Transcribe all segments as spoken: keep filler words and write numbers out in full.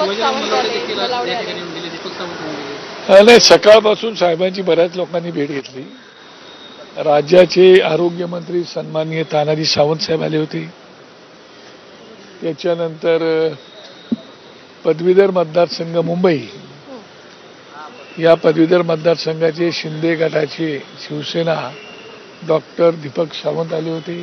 दीपक सावंत आले, नलावडे आले. नाही, सकाळपासून साहेबांची बऱ्याच लोकांनी भेट घेतली. राज्याचे आरोग्यमंत्री सन्माननीय तानाजी सावंत साहेब आले होते. त्याच्यानंतर पदवीधर मतदारसंघ मुंबई या पदवीधर मतदारसंघाचे शिंदे गटाचे शिवसेना डॉक्टर दीपक सावंत आले होते.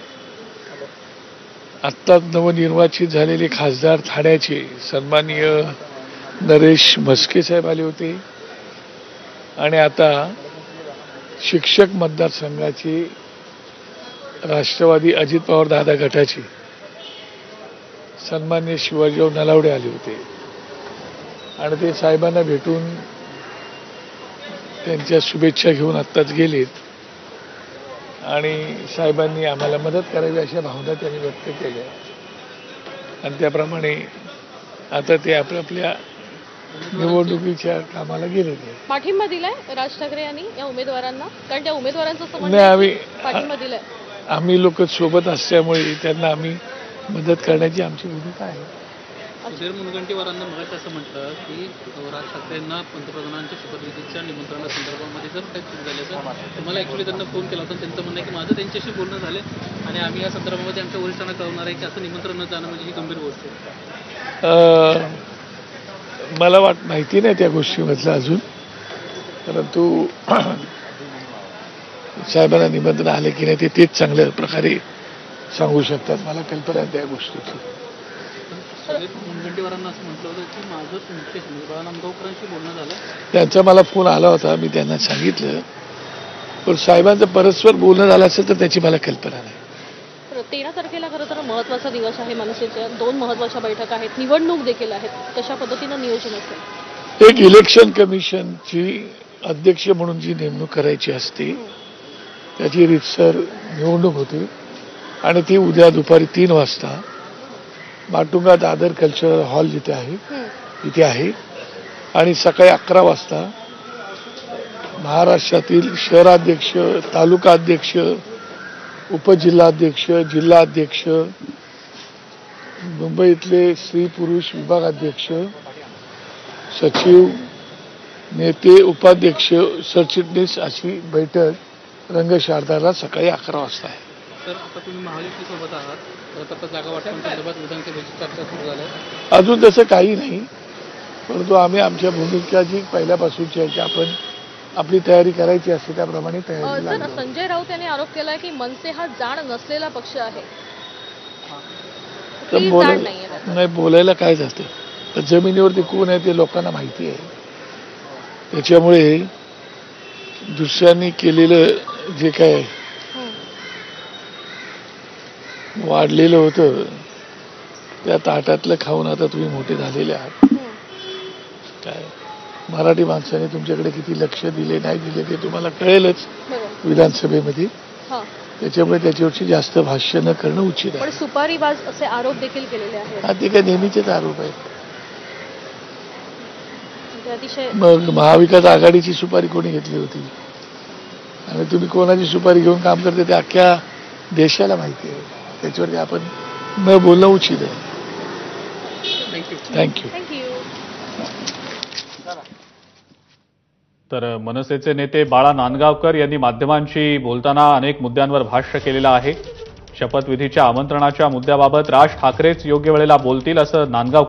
आत्ताच नवनिर्वाचित झालेले खासदार ठाण्याचे सन्माननीय नरेश म्हस्के साहेब आले होते. आणि आता शिक्षक मतदारसंघाचे राष्ट्रवादी अजित पवार दादा गटाचे सन्माननीय शिवाजीराव नलावडे आले होते. आणि ते साहेबांना भेटून त्यांच्या शुभेच्छा घेऊन आत्ताच गेलेत. आणि साहेबांनी आम्हाला मदत करावी अशा भावना त्यांनी व्यक्त केल्या. आणि त्याप्रमाणे आता ते आपल्या आपल्या निवडणुकीच्या कामाला गेलेले. पाठिंबा दिलाय राज ठाकरे यांनी या उमेदवारांना, कारण त्या उमेदवारांचं समज नाही, आम्ही पाठिंबा दिलाय. आम्ही लोक सोबत असल्यामुळे त्यांना आम्ही मदत करण्याची आमची भूमिका आहे. सुधीर मुनगंटीवारांना मग असं म्हटलं की राज ठाकरेंना पंतप्रधानांच्या शपथविधीच्या निमंत्रणासंदर्भामध्ये जर काही चूक झाली तर तुम्हाला ऍक्च्युली त्यांना फोन केला होता. त्यांचं म्हणणं आहे की माझं त्यांच्याशी बोलणं झालं आणि आम्ही या संदर्भामध्ये आमच्या वरिष्ठांना कळवणार आहे की असं निमंत्रण न जाणं म्हणजे ही गंभीर गोष्ट आहे. मला वाट माहिती नाही त्या गोष्टीमधलं अजून, परंतु साहेबांना निमंत्रण आले की नाही ते तेच चांगल्या प्रकारे सांगू शकतात. मला कल्पना आहे त्या गोष्टीची. मुनगंटीवारांना असं म्हटलं होतं की माझं तुमच्याशी बाळानामगावकरांशी बोलणं झालं. त्यांचा मला फोन आला होता, मी त्यांना सांगितलं. पण साहेबांचं परस्पर बोलणं झालं असेल तर त्याची मला कल्पना नाही. तेरा तारखेला खरं तर महत्वाचा दिवस आहे. मनसेच्या दोन महत्वाच्या बैठक आहेत, निवडणूक देखील आहेत. कशा पद्धतीनं नियोजन असेल? एक इलेक्शन कमिशनची अध्यक्ष म्हणून जी नेमणूक करायची असते त्याची रीतसर निवडणूक होते. आणि ती उद्या दुपारी तीन वाजता माटुंगा दादर कल्चरल हॉल जिथे आहे तिथे आहे. आणि सकाळी अकरा वाजता महाराष्ट्रातील शहराध्यक्ष, तालुका अध्यक्ष, उपजिल्हाध्यक्ष, जिल्हाध्यक्ष, मुंबईतले स्त्री पुरुष विभागाध्यक्ष, सचिव, नेते, उपाध्यक्ष, सरचिटणीस अशी बैठक रंगशारदाला सकाळी अकरा वाजता आहे. तर आता तुम्ही महायुतीसोबत आहात, तर आता जागा वाटपांसंदर्भात विधानसभेची चर्चा सुरू झाली. अजून तसं काही नाही, परंतु आम्ही आमच्या भूमिका जी पहिल्यापासूनची आहे की आपण आपली तयारी करायची असते त्याप्रमाणे तयारी. सर, संजय राऊत यांनी आरोप केलाय की मनसे हा जाण नसलेला पक्ष आहे. तर बोलायला नाही, बोलायला काय जातं. तर जमिनीवरती कोण आहे ते लोकांना माहिती आहे. त्याच्यामुळे दुसऱ्यांनी केलेलं जे काय वाढलेलं होतं त्या ताटातलं खाऊन आता तुम्ही मोठे झालेले आहात. काय मराठी माणसाने तुमच्याकडे किती लक्ष दिले नाही दिले ते तुम्हाला कळेलच विधानसभेमध्ये. त्याच्यामुळे त्याच्यावरची जास्त भाष्य न करणं उचित आहे. सुपारीबाज असे आरोप देखील केलेले आहेत. हा, ते काय नेहमीचेच आरोप आहेत. अतिशय मग महाविकास आघाडीची सुपारी कोणी घेतली होती आणि तुम्ही कोणाची सुपारी घेऊन काम करते ते अख्ख्या देशाला माहिती आहे. त्याच्यावरती आपण न बोलणं उचित आहे. थँक्यू. थँक्यू. तर मनसेचे नेते बाळा नांदगावकर यांनी माध्यमांशी बोलताना अनेक मुद्द्यांवर भाष्य केलेलं आहे. शपथविधीच्या आमंत्रणाच्या मुद्द्याबाबत राज ठाकरेच योग्य वेळेला बोलतील असं नांदगावकर